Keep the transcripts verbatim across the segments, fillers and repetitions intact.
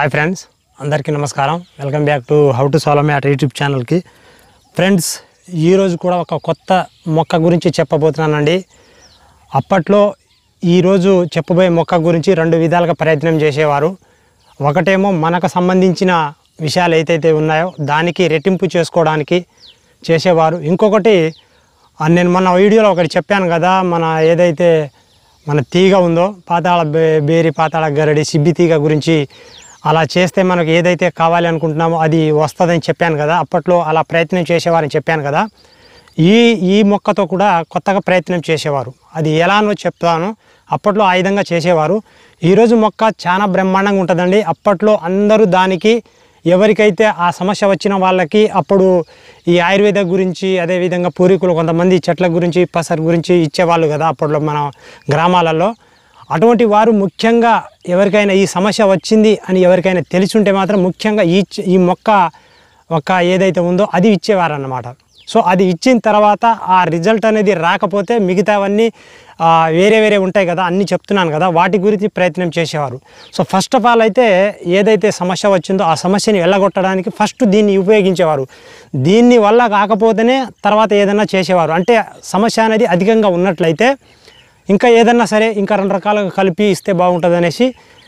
Hi friends अंदर की नमस्कार welcome back to how to solve math YouTube channel की फ्रेंड्स ఈ రోజు కూడా ఒక కొత్త మొక్క గురించి చెప్పబోతున్నానండి। అప్పట్లో ఈ రోజు చెప్పబోయే మొక్క గురించి రెండు విధాలుగా ప్రయత్నం చేసేవారు। ఒకటేమో మనకు సంబంధించిన విషయాలు ఏదైతే ఉన్నాయో దానికి రెట్టింపు చేసుకోవడానికి చేసేవారు। ఇంకొకటి నేను మన వీడియోలో ఒకటి చెప్పాను కదా, మన ఏదైతే మన తీగ ఉందో పాతాళ బేరి పాతాళ గరడి సిబ్బి తీగ గురించి అలా చేస్తే మనకు ఏదైతే కావాలి అనుకుంటున్నామో అది వస్తదని చెప్పాను కదా। అప్పట్లో అలా ప్రయత్నం చేసేవారని చెప్పాను కదా। ఈ ఈ మొక్కతో కూడా కొత్తగా ప్రయత్నం చేసేవారు, అది ఎలానో చెప్తాను। అప్పట్లో ఆ విధంగా చేసేవారు। ఈరోజు మొక్క చాలా బ్రహ్మాండంగా ఉంటుందండి। అప్పట్లో అందరూ దానికి ఎవరికైతే ఆ సమస్య వచ్చిన వాళ్ళకి అప్పుడు ఈ ఆయుర్వేద గురించి అదేవిధంగా పూర్వీకులు కొంతమంది చెట్ల గురించి పసరు గురించి ఇచ్చేవాళ్ళు కదా అప్పట్లో మన గ్రామాలలో। అటువంటి వారు ముఖ్యంగా ఎవరికైనా ఈ సమస్య వచ్చింది అని ఎవరికైనా తెలిసి ఉంటే మాత్రం ముఖ్యంగా ఈ ఈ మొక్క ఒక ఏదైతే ఉందో అది ఇచ్చేవారు అన్నమాట। సో అది ఇచ్చిన తర్వాత ఆ రిజల్ట్ అనేది రాకపోతే మిగతావన్నీ వేరే వేరే ఉంటాయి కదా, అన్నీ చెప్తున్నాను కదా, వాటి గురించి ప్రయత్నం చేసేవారు। సో ఫస్ట్ ఆఫ్ ఆల్ అయితే ఏదైతే సమస్య వచ్చిందో ఆ సమస్యని వెళ్ళగొట్టడానికి ఫస్ట్ దీన్ని ఉపయోగించేవారు। దీన్ని వల్ల కాకపోతేనే తర్వాత ఏదైనా చేసేవారు। అంటే సమస్య అనేది అధికంగా ఉన్నట్లయితే ఇంకా ఏదన్నా సరే ఇంకా రెండు రకాలుగా కలిపి ఇస్తే బాగుంటుంది అనేసి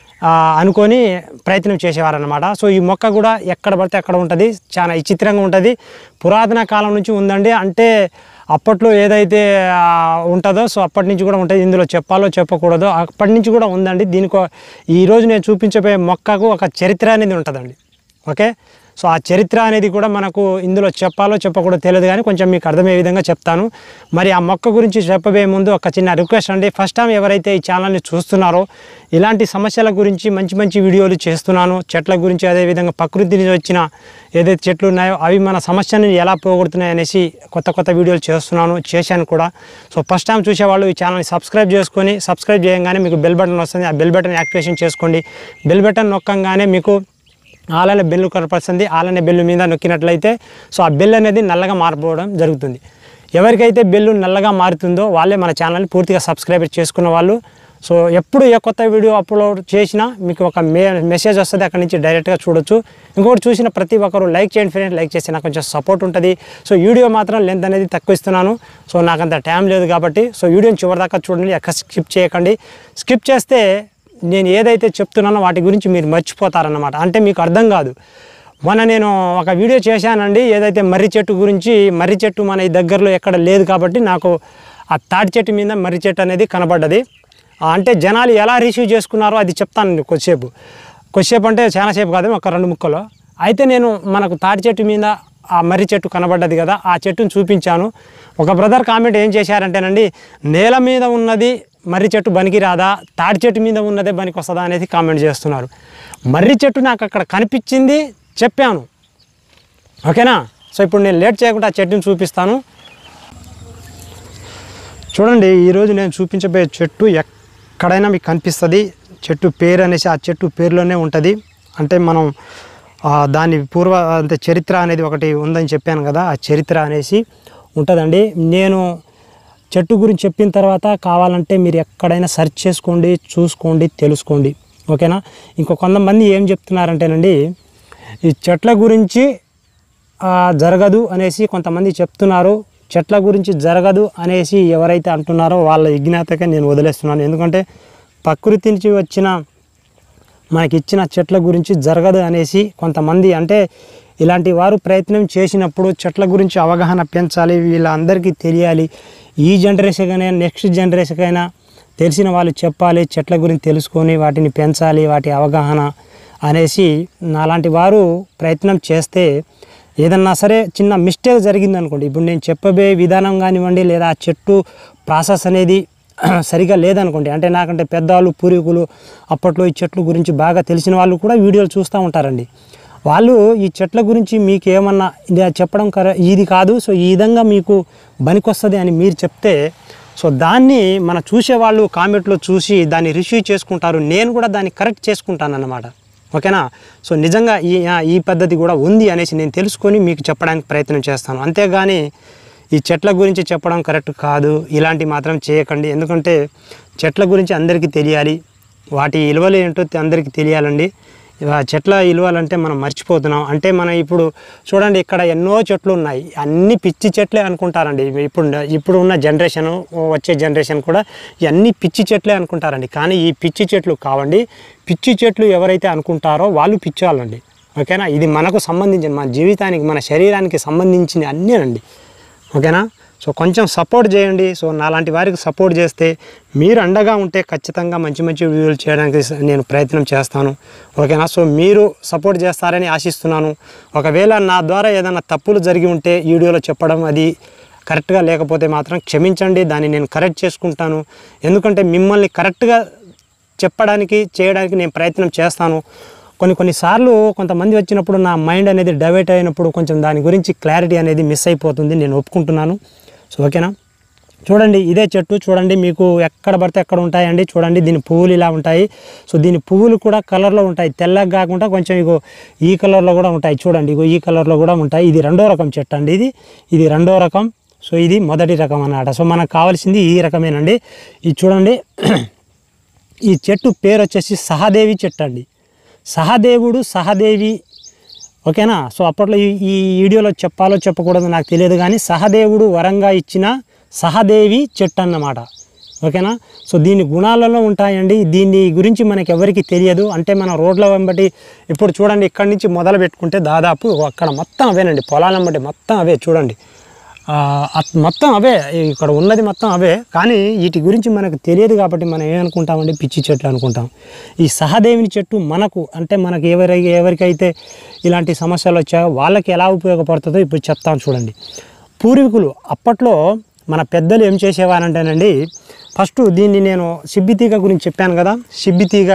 అనుకొని ప్రయత్నం చేసేవారన్నమాట। సో ఈ మొక్క కూడా ఎక్కడ పడితే అక్కడ ఉంటుంది, చాలా విచిత్రంగా ఉంటుంది, పురాతన కాలం నుంచి ఉందండి। అంటే అప్పట్లో ఏదైతే ఉంటుందో సో అప్పటి నుంచి కూడా ఉంటుంది, ఇందులో చెప్పాలో చెప్పకూడదో అప్పటి నుంచి కూడా ఉందండి। దీనికి ఈరోజు నేను చూపించబోయే మొక్కకు ఒక చరిత్ర అనేది ఉంటుందండి, ఓకే। సో ఆ చరిత్ర అనేది కూడా మనకు ఇందులో చెప్పాలో చెప్పకూడదో తెలియదు, కానీ కొంచెం మీకు అర్థమయ్యే విధంగా చెప్తాను। మరి ఆ మొక్క గురించి చెప్పబోయే ముందు ఒక చిన్న రిక్వెస్ట్ అండి, ఫస్ట్ టైం ఎవరైతే ఈ ఛానల్ని చూస్తున్నారో ఇలాంటి సమస్యల గురించి మంచి మంచి వీడియోలు చేస్తున్నాను, చెట్ల గురించి అదేవిధంగా ప్రకృతి నుంచి వచ్చిన ఏదైతే చెట్లు ఉన్నాయో అవి మన సమస్యని ఎలా పోగొడుతున్నాయి అనేసి కొత్త కొత్త వీడియోలు చేస్తున్నాను, చేశాను కూడా। సో ఫస్ట్ టైం చూసేవాళ్ళు ఈ ఛానల్ని సబ్స్క్రైబ్ చేసుకొని సబ్స్క్రైబ్ చేయగానే మీకు బెల్ బటన్ వస్తుంది, ఆ బెల్ బటన్ యాక్టివేషన్ చేసుకోండి। బెల్ బటన్ నొక్కగానే మీకు ఆలనే బెల్లు కనపడుతుంది, ఆలనే బెల్లు మీద నొక్కినట్లయితే సో ఆ బెల్ అనేది నల్లగా మారిపోవడం జరుగుతుంది। ఎవరికైతే బెల్లు నల్లగా మారుతుందో వాళ్ళే మన ఛానల్ని పూర్తిగా సబ్స్క్రైబ్ చేసుకున్న వాళ్ళు। సో ఎప్పుడు ఏ కొత్త వీడియో అప్లోడ్ చేసినా మీకు ఒక మే మెసేజ్ వస్తుంది, అక్కడి నుంచి డైరెక్ట్గా చూడొచ్చు। ఇంకొకటి చూసిన ప్రతి ఒక్కరు లైక్ చేయండి ఫ్రెండ్స్, లైక్ చేస్తే నాకు కొంచెం సపోర్ట్ ఉంటుంది। సో వీడియో మాత్రం లెంత్ అనేది తక్కువ ఇస్తున్నాను, సో నాకు అంత టైం లేదు కాబట్టి సో వీడియోని చివరిదాకా చూడండి, ఎక్కడ స్కిప్ చేయకండి। స్కిప్ చేస్తే నేను ఏదైతే చెప్తున్నానో వాటి గురించి మీరు మర్చిపోతారన్నమాట, అంటే మీకు అర్థం కాదు। మొన్న నేను ఒక వీడియో చేశానండి, ఏదైతే మర్రి చెట్టు గురించి, మర్రి చెట్టు మన ఈ దగ్గరలో ఎక్కడ లేదు కాబట్టి నాకు ఆ తాటి చెట్టు మీద మర్రి చెట్టు అనేది కనబడ్డది। అంటే జనాలు ఎలా రిసీవ్ చేసుకున్నారో అది చెప్తాను కొద్దిసేపు, కొద్దిసేపు అంటే చాలాసేపు కాదు, ఒక రెండు ముక్కలో। అయితే నేను మనకు తాటి చెట్టు మీద ఆ మర్రి చెట్టు కనబడ్డది కదా, ఆ చెట్టును చూపించాను। ఒక బ్రదర్ కామెంట్ ఏం చేశారంటేనండి, నేల మీద ఉన్నది మర్రి చెట్టు బనికి రాదా, తాటి చెట్టు మీద ఉన్నదే బనికి వస్తుందా అనేది కామెంట్ చేస్తున్నారు। మర్రి చెట్టు నాకు అక్కడ కనిపించింది, చెప్పాను, ఓకేనా। సో ఇప్పుడు నేను లేట్ చేయకుండా ఆ చెట్టుని చూపిస్తాను, చూడండి। ఈరోజు నేను చూపించబోయే చెట్టు ఎక్కడైనా మీకు కనిపిస్తుంది, చెట్టు పేరు అనేసి ఆ చెట్టు పేరులోనే ఉంటుంది। అంటే మనం దాని పూర్వ అంటే చరిత్ర అనేది ఒకటి ఉందని చెప్పాను కదా, ఆ చరిత్ర అనేసి ఉంటుందండి। నేను చెట్టు గురించి చెప్పిన తర్వాత కావాలంటే మీరు ఎక్కడైనా సెర్చ్ చేసుకోండి, చూసుకోండి, తెలుసుకోండి, ఓకేనా। ఇంకో కొంతమంది ఏం చెప్తున్నారంటేనండి, ఈ చెట్ల గురించి జరగదు అనేసి కొంతమంది చెప్తున్నారు। చెట్ల గురించి జరగదు అనేసి ఎవరైతే అంటున్నారో వాళ్ళ విజ్ఞాతగా నేను వదిలేస్తున్నాను, ఎందుకంటే ప్రకృతి నుంచి వచ్చిన మనకి ఇచ్చిన చెట్ల గురించి జరగదు అనేసి కొంతమంది, అంటే ఇలాంటి వారు ప్రయత్నం చేసినప్పుడు చెట్ల గురించి అవగాహన పెంచాలి, వీళ్ళందరికీ తెలియాలి, ఈ జనరేషన్ అయినా నెక్స్ట్ జనరేషన్ అయినా తెలిసిన వాళ్ళు చెప్పాలి, చెట్ల గురించి తెలుసుకొని వాటిని పెంచాలి, వాటి అవగాహన అనేసి అలాంటి వారు ప్రయత్నం చేస్తే ఏదన్నా సరే చిన్న మిస్టేక్ జరిగింది అనుకోండి, ఇప్పుడు నేను చెప్పబోయే విధానం కానివ్వండి లేదా ఆ చెట్టు ప్రాసెస్ అనేది సరిగా లేదనుకోండి, అంటే నాకంటే పెద్దవాళ్ళు పూర్వీకులు అప్పట్లో ఈ చెట్ల గురించి బాగా తెలిసిన వాళ్ళు కూడా వీడియోలు చూస్తూ ఉంటారండి, వాళ్ళు ఈ చెట్ల గురించి మీకు ఏమన్నా ఇది చెప్పడం కర ఇది కాదు, సో ఈ విధంగా మీకు బనికొస్తుంది అని మీరు చెప్తే సో దాన్ని మన చూసేవాళ్ళు కామెంట్లో చూసి దాన్ని రిసీవ్ చేసుకుంటారు, నేను కూడా దాన్ని కరెక్ట్ చేసుకుంటాను అన్నమాట, ఓకేనా। సో నిజంగా ఈ ఈ పద్ధతి కూడా ఉంది అనేసి నేను తెలుసుకొని మీకు చెప్పడానికి ప్రయత్నం చేస్తాను, అంతేగాని ఈ చెట్ల గురించి చెప్పడం కరెక్ట్ కాదు, ఇలాంటి మాత్రం చేయకండి। ఎందుకంటే చెట్ల గురించి అందరికీ తెలియాలి, వాటి విలువలు ఏంటో అందరికీ తెలియాలండి। చెట్ల విలువలంటే మనం మర్చిపోతున్నాం. అంటే మనం ఇప్పుడు చూడండి ఇక్కడ ఎన్నో చెట్లు ఉన్నాయి, అన్ని పిచ్చి చెట్లే అనుకుంటారండి. ఇప్పుడు ఇప్పుడు ఉన్న జనరేషన్, వచ్చే జనరేషన్ కూడా ఇవన్నీ పిచ్చి చెట్లే అనుకుంటారండి. కానీ ఈ పిచ్చి చెట్లు కావండి. పిచ్చి చెట్లు ఎవరైతే అనుకుంటారో వాళ్ళు పిచ్చోళ్ళండి. ఓకేనా, ఇది మనకు సంబంధించిన, మన జీవితానికి, మన శరీరానికి సంబంధించిన అన్నేనండి. ఓకేనా, సో కొంచెం సపోర్ట్ చేయండి. సో నాలాంటి వారికి సపోర్ట్ చేస్తే, మీరు అండగా ఉంటే ఖచ్చితంగా మంచి మంచి వీడియోలు చేయడానికి నేను ప్రయత్నం చేస్తాను. ఓకేనా, సో మీరు సపోర్ట్ చేస్తారని ఆశిస్తున్నాను. ఒకవేళ నా ద్వారా ఏదైనా తప్పులు జరిగి ఉంటే వీడియోలో చెప్పడం అది కరెక్ట్గా లేకపోతే మాత్రం క్షమించండి, దాన్ని నేను కరెక్ట్ చేసుకుంటాను. ఎందుకంటే మిమ్మల్ని కరెక్ట్గా చెప్పడానికి చేయడానికి నేను ప్రయత్నం చేస్తాను. కొన్ని కొన్నిసార్లు కొంతమంది వచ్చినప్పుడు నా మైండ్ అనేది డైవర్ట్ అయినప్పుడు కొంచెం దాని గురించి క్లారిటీ అనేది మిస్ అయిపోతుంది, నేను ఒప్పుకుంటున్నాను. సో ఓకేనా, చూడండి ఇదే చెట్టు చూడండి, మీకు ఎక్కడ పడితే ఎక్కడ ఉంటాయండి. చూడండి దీని పువ్వులు ఇలా ఉంటాయి. సో దీని పువ్వులు కూడా కలర్లో ఉంటాయి, తెల్లగా కాకుండా కొంచెం ఇగో ఈ కలర్లో కూడా ఉంటాయి. చూడండి ఇగో ఈ కలర్లో కూడా ఉంటాయి. ఇది రెండో రకం చెట్టు అండి, ఇది ఇది రెండో రకం. సో ఇది మొదటి రకం అన్నమాట. సో మనకు కావాల్సింది ఈ రకమేనండి. ఇది చూడండి, ఈ చెట్టు పేరు వచ్చేసి సహదేవి చెట్టు అండి. సహదేవుడు, సహదేవి. ఓకేనా, సో అప్పట్లో ఈ ఈ వీడియోలో చెప్పాలో చెప్పకూడదు నాకు తెలియదు, కానీ సహదేవుడు వరంగా ఇచ్చిన సహదేవి చెట్టు అన్నమాట. ఓకేనా, సో దీని గుణాలలో ఉంటాయండి. దీని గురించి మనకి ఎవరికి తెలియదు. అంటే మన రోడ్ల వెంబడి ఇప్పుడు చూడండి, ఇక్కడి నుంచి మొదలు పెట్టుకుంటే దాదాపు అక్కడ మొత్తం అవేనండి, పొలాల వెంబడి మొత్తం అవే. చూడండి మొత్తం అవే, ఇక్కడ ఉన్నది మొత్తం అవే. కానీ వీటి గురించి మనకు తెలియదు కాబట్టి మనం ఏమనుకుంటామండి, పిచ్చి చెట్లు అనుకుంటాం. ఈ సహదేవిని చెట్టు మనకు, అంటే మనకు ఎవరి ఎవరికైతే ఇలాంటి సమస్యలు వచ్చాయో వాళ్ళకి ఎలా ఉపయోగపడుతుందో ఇప్పుడు చెప్తాను. చూడండి, పూర్వీకులు అప్పట్లో మన పెద్దలు ఏం చేసేవారంటేనండి, ఫస్ట్ దీన్ని నేను సిబ్బితీగ గురించి చెప్పాను కదా, సిబ్బితీగ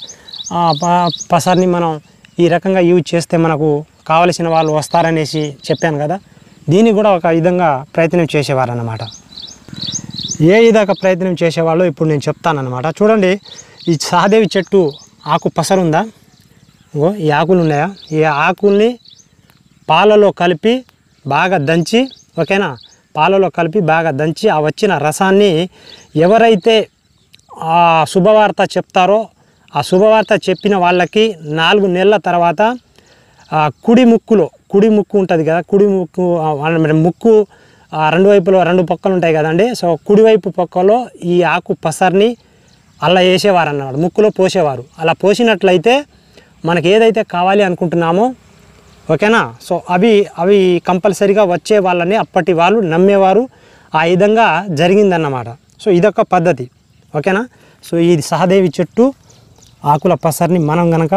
పసర్ని మనం ఈ రకంగా యూజ్ చేస్తే మనకు కావలసిన వాళ్ళు వస్తారనేసి చెప్పాను కదా, దీన్ని కూడా ఒక విధంగా ప్రయత్నం చేసేవారు అన్నమాట. ఏ విధంగా ప్రయత్నం చేసేవాళ్ళు ఇప్పుడు నేను చెప్తానన్నమాట. చూడండి, ఈ సహదేవి చెట్టు ఆకు పసరుందా, ఓ ఈ ఆకులు ఉన్నాయా, ఈ ఆకుల్ని పాలలో కలిపి బాగా దంచి, ఓకేనా, పాలలో కలిపి బాగా దంచి ఆ వచ్చిన రసాన్ని ఎవరైతే ఆ శుభవార్త చెప్తారో ఆ శుభవార్త చెప్పిన వాళ్ళకి నాలుగు నెలల తర్వాత కుడి ముక్కులో, కుడి ముక్కు ఉంటుంది కదా, కుడి ముక్కు ముక్కు రెండు వైపులో రెండు పక్కలు ఉంటాయి కదండి. సో కుడివైపు పక్కలో ఈ ఆకు పసర్ని అలా వేసేవారు అన్నమాట, ముక్కులో పోసేవారు. అలా పోసినట్లయితే మనకి ఏదైతే కావాలి అనుకుంటున్నామో, ఓకేనా, సో అవి అవి కంపల్సరీగా వచ్చే వాళ్ళని అప్పటి వాళ్ళు నమ్మేవారు. ఆ విధంగా జరిగిందన్నమాట. సో ఇదొక పద్ధతి. ఓకేనా, సో ఇది సహదేవి చెట్టు ఆకుల పసర్ని మనం గనక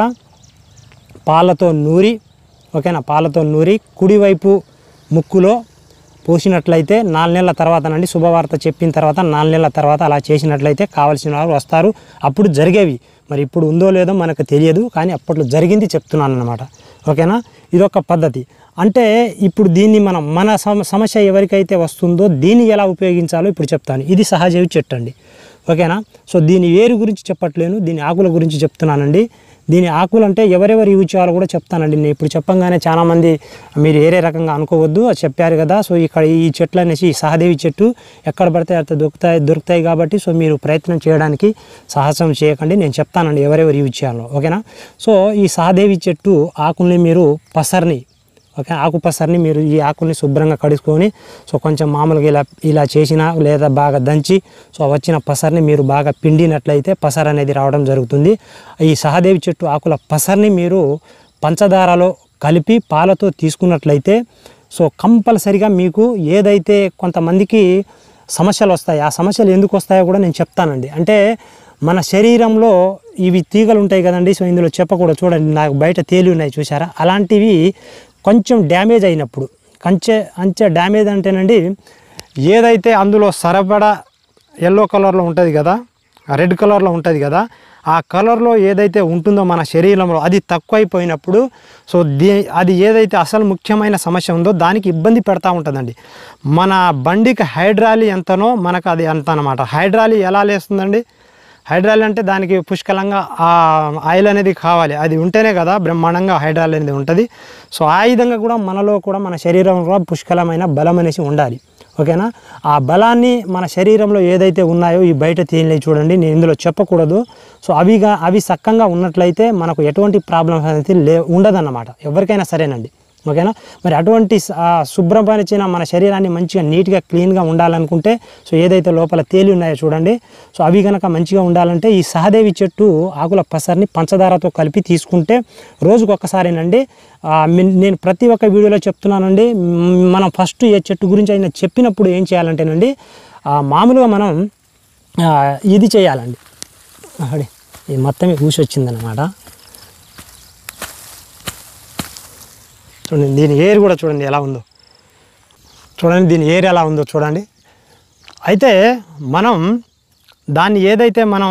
పాలతో నూరి, ఓకేనా, పాలతో నూరి కుడివైపు ముక్కులో పోసినట్లయితే నాలుగు నెలల తర్వాతనండి, శుభవార్త చెప్పిన తర్వాత నాలుగు నెలల తర్వాత అలా చేసినట్లయితే కావాల్సిన వారు వస్తారు. అప్పుడు జరిగేవి, మరి ఇప్పుడు ఉందో లేదో మనకు తెలియదు, కానీ అప్పట్లో జరిగింది చెప్తున్నాను అన్నమాట. ఓకేనా, ఇదొక పద్ధతి. అంటే ఇప్పుడు దీన్ని మనం మన సమస్య ఎవరికైతే వస్తుందో దీన్ని ఎలా ఉపయోగించాలో ఇప్పుడు చెప్తాను. ఇది సహజీవి చెట్టు అండి. ఓకేనా, సో దీని వేరు గురించి చెప్పట్లేను, దీని ఆకుల గురించి చెప్తున్నానండి. దీని ఆకులు అంటే ఎవరెవరు యూజ్ చేయాలో కూడా చెప్తానండి. నేను ఇప్పుడు చెప్పంగానే చాలామంది మీరు వేరే రకంగా అనుకోవద్దు, అది చెప్పారు కదా. సో ఇక్కడ ఈ చెట్లు అనేసి ఈ సహదేవి చెట్టు ఎక్కడ పడితే అక్కడ దొరుకుతాయి దొరుకుతాయి కాబట్టి సో మీరు ప్రయత్నం చేయడానికి సాహసం చేయకండి, నేను చెప్తానండి ఎవరెవరు యూజ్ చేయాలో. ఓకేనా, సో ఈ సహదేవి చెట్టు ఆకుల్ని మీరు పసర్ని, ఓకే, ఆకు పసర్ని మీరు ఈ ఆకుల్ని శుభ్రంగా కడుక్కొని సో కొంచెం మామూలుగా ఇలా ఇలా చేసినా లేదా బాగా దంచి సో వచ్చిన పసర్ని మీరు బాగా పిండినట్లయితే పసర్ అనేది రావడం జరుగుతుంది. ఈ సహదేవి చెట్టు ఆకుల పసర్ని మీరు పంచదారలో కలిపి పాలతో తీసుకున్నట్లయితే సో కంపల్సరిగా మీకు ఏదైతే కొంతమందికి సమస్యలు వస్తాయి, ఆ సమస్యలు ఎందుకు వస్తాయో కూడా నేను చెప్తానండి. అంటే మన శరీరంలో ఇవి తీగలు ఉంటాయి కదండి, సో ఇందులో చెప్పకూడదు. చూడండి నాకు బయట తేలి ఉన్నాయి చూసారా, అలాంటివి కొంచెం డ్యామేజ్ అయినప్పుడు, కంచె అంచె డ్యామేజ్ అంటేనండి ఏదైతే అందులో సరపడా ఎల్లో కలర్లో ఉంటుంది కదా, రెడ్ కలర్లో ఉంటుంది కదా, ఆ కలర్లో ఏదైతే ఉంటుందో మన శరీరంలో అది తక్కువైపోయినప్పుడు సో దీ అది ఏదైతే అసలు ముఖ్యమైన సమస్య ఉందో దానికి ఇబ్బంది పెడతా ఉంటుందండి. మన బండికి హైడ్రాలి ఎంతనో మనకు అది అంత అన్నమాట. హైడ్రాలి ఎలా లేస్తుందండి, హైడ్రాలి అంటే దానికి పుష్కలంగా ఆ ఆయిల్ అనేది కావాలి, అది ఉంటేనే కదా బ్రహ్మాండంగా హైడ్రాలి అనేది ఉంటుంది. సో ఆ విధంగా కూడా మనలో కూడా మన శరీరంలో పుష్కలమైన బలం అనేసి ఉండాలి. ఓకేనా. ఆ బలాన్ని మన శరీరంలో ఏదైతే ఉన్నాయో ఈ బయట తేనెలు చూడండి, నేను ఇందులో చెప్పకూడదు. సో అవిగా అవి సక్కంగా ఉన్నట్లయితే మనకు ఎటువంటి ప్రాబ్లమ్స్ అనేది లే ఉండదన్నమాట ఎవరికైనా సరేనండి. ఓకేనా. మరి అటువంటి శుభ్రపరిచిన మన శరీరాన్ని మంచిగా నీట్గా క్లీన్గా ఉండాలనుకుంటే సో ఏదైతే లోపల తేలి ఉన్నాయో చూడండి, సో అవి కనుక మంచిగా ఉండాలంటే ఈ సహదేవి చెట్టు ఆకుల పసరిని పంచదారతో కలిపి తీసుకుంటే రోజుకు ఒక్కసారేనండి. నేను ప్రతి ఒక్క వీడియోలో చెప్తున్నానండి. మనం ఫస్ట్ ఏ చెట్టు గురించి అయినా చెప్పినప్పుడు ఏం చేయాలంటేనండి, మామూలుగా మనం ఇది చేయాలండి. అడి ఇది మొత్తం ఊసి వచ్చిందన్నమాట. చూడండి దీని ఏర్ కూడా చూడండి ఎలా ఉందో, చూడండి దీని ఏర్ ఎలా ఉందో చూడండి. అయితే మనం దాన్ని ఏదైతే మనం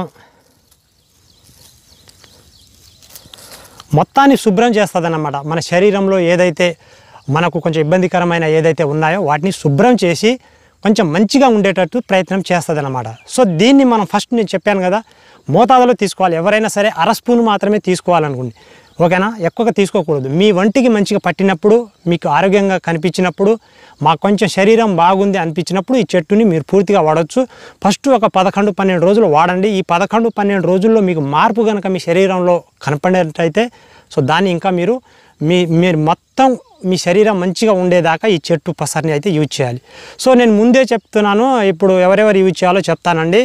మొత్తాన్ని శుభ్రం చేస్తుందన్నమాట. మన శరీరంలో ఏదైతే మనకు కొంచెం ఇబ్బందికరమైన ఏదైతే ఉన్నాయో వాటిని శుభ్రం చేసి కొంచెం మంచిగా ఉండేటట్టు ప్రయత్నం చేస్తుందన్నమాట. సో దీన్ని మనం ఫస్ట్ నేను చెప్పాను కదా, మోతాదులో తీసుకోవాలి. ఎవరైనా సరే అర స్పూన్ మాత్రమే తీసుకోవాలనుకోండి, ఓకేనా. ఎక్కువగా తీసుకోకూడదు. మీ వంటికి మంచిగా పట్టినప్పుడు, మీకు ఆరోగ్యంగా కనిపించినప్పుడు, మాకు కొంచెం శరీరం బాగుంది అనిపించినప్పుడు ఈ చెట్టుని మీరు పూర్తిగా వాడవచ్చు. ఫస్ట్ ఒక పదకొండు పన్నెండు రోజులు వాడండి. ఈ పదకొండు పన్నెండు రోజుల్లో మీకు మార్పు కనుక మీ శరీరంలో కనపడేటైతే సో దాన్ని ఇంకా మీరు మీ మీరు మొత్తం మీ శరీరం మంచిగా ఉండేదాకా ఈ చెట్టు పసరిని అయితే యూజ్ చేయాలి. సో నేను ముందే చెప్తున్నాను, ఇప్పుడు ఎవరెవరు యూజ్ చేయాలో చెప్తానండి.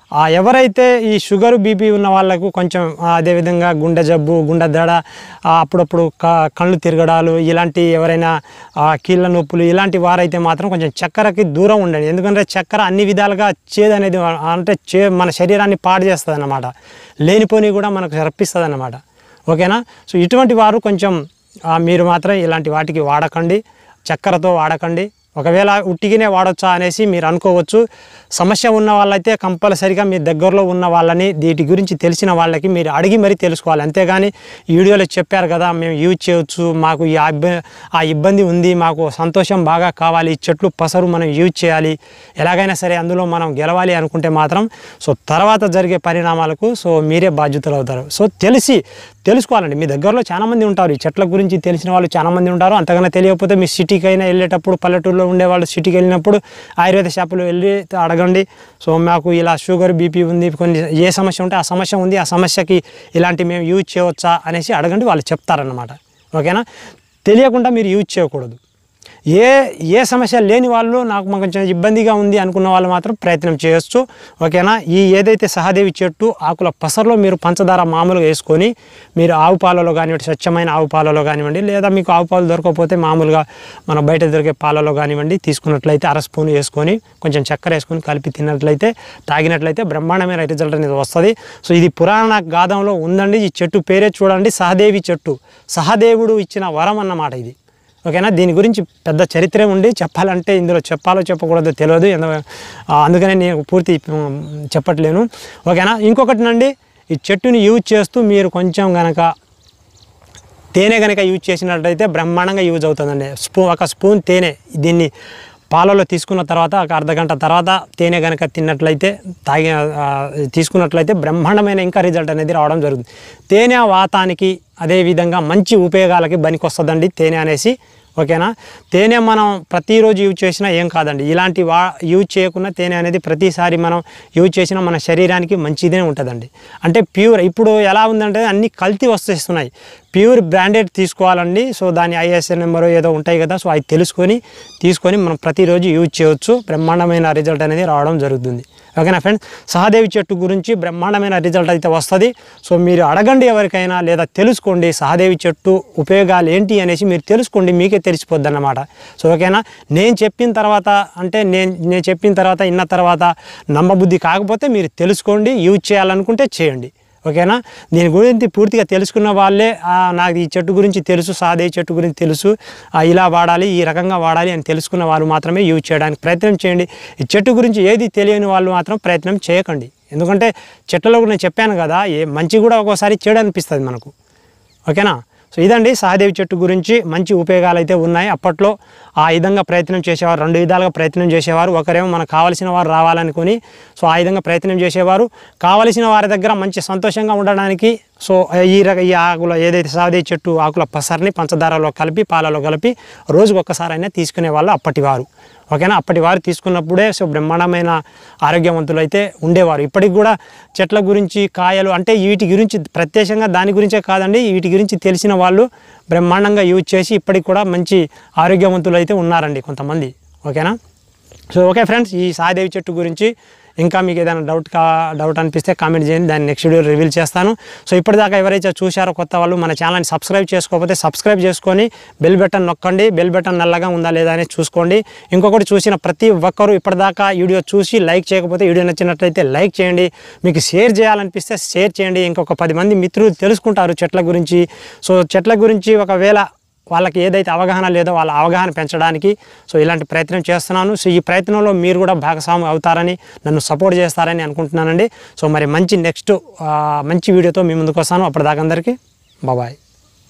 ఎవరైతే ఈ షుగర్ బీపీ ఉన్న వాళ్ళకు కొంచెం అదేవిధంగా గుండె జబ్బు, గుండె దడ, అప్పుడప్పుడు కళ్ళు తిరగడాలు, ఇలాంటి ఎవరైనా కీళ్ళ నొప్పులు ఇలాంటి వారైతే మాత్రం కొంచెం చక్కెరకి దూరం ఉండండి. ఎందుకంటే చక్కెర అన్ని విధాలుగా చేదు అనేది అంటే చే మన శరీరాన్ని పాడు చేస్తుంది అన్నమాట. లేనిపోని కూడా మనకు రప్పిస్తుంది అన్నమాట. ఓకేనా. సో ఇటువంటి వారు కొంచెం మీరు మాత్రం ఇలాంటి వాటికి వాడకండి, చక్కెరతో వాడకండి. ఒకవేళ ఉట్టిగానే వాడొచ్చా అనేసి మీరు అనుకోవచ్చు. సమస్య ఉన్న వాళ్ళైతే కంపల్సరిగా మీ దగ్గరలో ఉన్న వాళ్ళని, వీటి గురించి తెలిసిన వాళ్ళకి మీరు అడిగి మరీ తెలుసుకోవాలి. అంతేగాని ఈ వీడియోలో చెప్పారు కదా మేము యూజ్ చేయవచ్చు, మాకు ఈ ఆ ఇబ్బంది ఉంది, మాకు సంతోషం బాగా కావాలి, చెట్లు పసరు మనం యూజ్ చేయాలి, ఎలాగైనా సరే అందులో మనం గెలవాలి అనుకుంటే మాత్రం సో తర్వాత జరిగే పరిణామాలకు సో మీరే బాధ్యతలు అవుతారు. సో తెలిసి తెలుసుకోవాలండి. మీ దగ్గరలో చాలామంది ఉంటారు, ఈ చెట్ల గురించి తెలిసిన వాళ్ళు చాలామంది ఉంటారు. అంతకన్నా తెలియకపోతే మీ సిటీకి అయినా వెళ్ళేటప్పుడు, పల్లెటూరులో ఉండేవాళ్ళు సిటీకి వెళ్ళినప్పుడు ఆయుర్వేద షాపులో వెళ్ళి అడగండి. సో మాకు ఇలా షుగర్ బీపీ ఉంది, కొన్ని ఏ సమస్య ఉంటే ఆ సమస్య ఉంది, ఆ సమస్యకి ఇలాంటి మేము యూజ్ చేయవచ్చా అనేసి అడగండి, వాళ్ళు చెప్తారన్నమాట. ఓకేనా. తెలియకుండా మీరు యూజ్ చేయకూడదు. ఏ ఏ సమస్య లేని వాళ్ళు నాకు కొంచెం ఇబ్బందిగా ఉంది అనుకున్న వాళ్ళు మాత్రం ప్రయత్నం చేయొచ్చు. ఓకేనా. ఈ ఏదైతే సహదేవి చెట్టు ఆకుల పసరులో మీరు పంచదార మామూలుగా వేసుకొని మీరు ఆవు పాలలో కానివ్వండి, స్వచ్ఛమైన ఆవు పాలలో కానివ్వండి, లేదా మీకు ఆవు పాలు దొరకకపోతే మామూలుగా మన బయట దొరికే పాలలో కానివ్వండి తీసుకున్నట్లయితే అర స్పూన్ వేసుకొని కొంచెం చక్కెర వేసుకొని కలిపి తిన్నట్లయితే తాగినట్లయితే బ్రహ్మాండమైన రిజల్ట్ అనేది వస్తుంది. సో ఇది పురాణ గాథంలో ఉందండి. ఈ చెట్టు పేరే చూడండి, సహదేవి చెట్టు. సహదేవుడు ఇచ్చిన వరం అన్నమాట ఇది. ఓకేనా. దీని గురించి పెద్ద చరిత్ర ఉండి చెప్పాలంటే ఇందులో చెప్పాలో చెప్పకూడదో తెలియదు, అందుకనే నేను పూర్తి చెప్పట్లేను. ఓకేనా. ఇంకొకటినండి, ఈ చెట్టుని యూజ్ చేస్తూ మీరు కొంచెం కనుక తేనె కనుక యూజ్ చేసినట్లయితే బ్రహ్మాండంగా యూజ్ అవుతుందండి. స్పూ ఒక స్పూన్ తేనె దీన్ని పాలలో తీసుకున్న తర్వాత ఒక అర్ధ గంట తర్వాత తేనె కనుక తిన్నట్లయితే తాగి తీసుకున్నట్లయితే బ్రహ్మాండమైన ఇంకా రిజల్ట్ అనేది రావడం జరుగుతుంది. తేనె వాతానికి అదేవిధంగా మంచి ఉపయోగాలకి పనికొస్తుందండి తేనె అనేసి. ఓకేనా. తేనె మనం ప్రతిరోజు యూజ్ చేసినా ఏం కాదండి. ఇలాంటి వా యూజ్ చేయకుండా తేనె అనేది ప్రతిసారి మనం యూజ్ చేసినా మన శరీరానికి మంచిదే ఉంటుందండి. అంటే ప్యూర్ ఇప్పుడు ఎలా ఉందంటే అన్ని కల్తీ వస్తున్నాయి. ప్యూర్ బ్రాండెడ్ తీసుకోవాలండి. సో దాని ఐఎస్ఎన్ నెంబర్ ఏదో ఉంటాయి కదా, సో అది తెలుసుకొని తీసుకొని మనం ప్రతిరోజు యూజ్ చేయవచ్చు. బ్రహ్మాండమైన రిజల్ట్ అనేది రావడం జరుగుతుంది. ఓకేనా ఫ్రెండ్స్. సహదేవి చెట్టు గురించి బ్రహ్మాండమైన రిజల్ట్ అయితే వస్తుంది. సో మీరు అడగండి ఎవరికైనా, లేదా తెలుసుకోండి సహదేవి చెట్టు ఉపయోగాలు ఏంటి అనేసి మీరు తెలుసుకోండి, మీకే తెలిసిపోద్ది అన్నమాట. సో ఓకేనా. నేను చెప్పిన తర్వాత అంటే నేను నేను చెప్పిన తర్వాత ఇన్న తర్వాత నమ్మబుద్ధి కాకపోతే మీరు తెలుసుకోండి, యూజ్ చేయాలనుకుంటే చేయండి. ఓకేనా. దీని గురించి పూర్తిగా తెలుసుకున్న వాళ్ళే నాకు ఈ చెట్టు గురించి తెలుసు, సహదేవి చెట్టు గురించి తెలుసు, ఇలా వాడాలి, ఈ రకంగా వాడాలి అని తెలుసుకున్న వాళ్ళు మాత్రమే యూజ్ చేయడానికి ప్రయత్నం చేయండి. ఈ చెట్టు గురించి ఏది తెలియని వాళ్ళు మాత్రం ప్రయత్నం చేయకండి. ఎందుకంటే చెట్లలో కూడా నేను చెప్పాను కదా, ఏ మంచి కూడా ఒక్కోసారి చెడు అనిపిస్తుంది మనకు. ఓకేనా. సో ఇదండి సహదేవి చెట్టు గురించి మంచి ఉపయోగాలు అయితే ఉన్నాయి. అప్పట్లో ఆ విధంగా ప్రయత్నం చేసేవారు, రెండు విధాలుగా ప్రయత్నం చేసేవారు. ఒకరేమో మనకు కావలసిన వారు రావాలనుకుని సో ఆ విధంగా ప్రయత్నం చేసేవారు. కావలసిన వారి దగ్గర మంచి సంతోషంగా ఉండడానికి సో ఈ రక ఈ ఆకుల ఏదైతే సాదే చెట్టు ఆకుల పసరిని పంచదారలో కలిపి పాలలో కలిపి రోజుకు ఒక్కసారైనా తీసుకునే వాళ్ళు అప్పటివారు. ఓకేనా, అప్పటి వారు తీసుకున్నప్పుడే సో బ్రహ్మాండమైన ఆరోగ్యవంతులు అయితే ఉండేవారు. ఇప్పటికి కూడా చెట్ల గురించి కాయలు అంటే వీటి గురించి ప్రత్యేకంగా దాని గురించే కాదండి, వీటి గురించి తెలిసిన వాళ్ళు బ్రహ్మాండంగా యూజ్ చేసి ఇప్పటికి కూడా మంచి ఆరోగ్యవంతులు అయితే ఉన్నారండి కొంతమంది. ఓకేనా, సో ఓకే ఫ్రెండ్స్, ఈ సాదేవి చెట్టు గురించి ఇంకా మీకు ఏదైనా డౌట్ కా డౌట్ అనిపిస్తే కామెంట్ చేయండి, దాన్ని నెక్స్ట్ వీడియో రివీల్ చేస్తాను. సో ఇప్పటిదాకా ఎవరైతే చూశారో కొత్త వాళ్ళు మన ఛానల్ని సబ్స్క్రైబ్ చేసుకోకపోతే సబ్స్క్రైబ్ చేసుకొని బెల్ బటన్ నొక్కండి. బెల్ బటన్ నల్లగా ఉందా లేదా అనేది చూసుకోండి. ఇంకొకటి, చూసిన ప్రతి ఒక్కరు ఇప్పటిదాకా వీడియో చూసి లైక్ చేయకపోతే వీడియో నచ్చినట్లయితే లైక్ చేయండి. మీకు షేర్ చేయాలనిపిస్తే షేర్ చేయండి. ఇంకొక పది మంది మిత్రులు తెలుసుకుంటారు చెట్ల గురించి. సో చెట్ల గురించి ఒకవేళ వాళ్ళకి ఏదైతే అవగాహన లేదో వాళ్ళ అవగాహన పెంచడానికి సో ఇలాంటి ప్రయత్నం చేస్తున్నాను. సో ఈ ప్రయత్నంలో మీరు కూడా భాగస్వామి అవుతారని, నన్ను సపోర్ట్ చేస్తారని అనుకుంటున్నానండి. సో మరి మంచి నెక్స్ట్ మంచి వీడియోతో మీ ముందుకు వస్తాను. అప్పటిదాకా అందరికీ బాయ్.